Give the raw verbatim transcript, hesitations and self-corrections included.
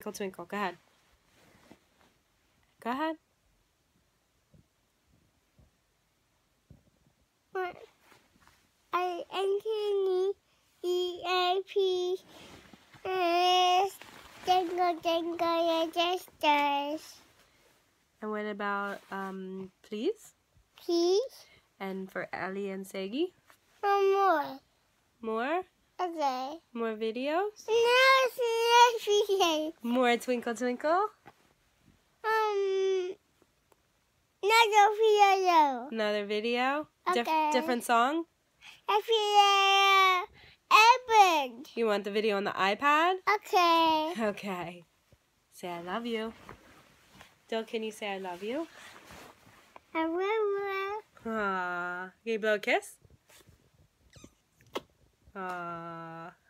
Twinkle, twinkle. Go ahead. Go ahead. I N T E A P is jingle jingle your sisters. And what about um please? Please? And for Ellie and Segi? One more. More? Okay. More videos? No, it's not video. More Twinkle Twinkle? Um, another video. Another video? Dif Okay. different song? A video. Opened. You want the video on the iPad? Okay. Okay. Say I love you. Dill, can you say I love you? I will. Aww. Can you blow a kiss? Aww.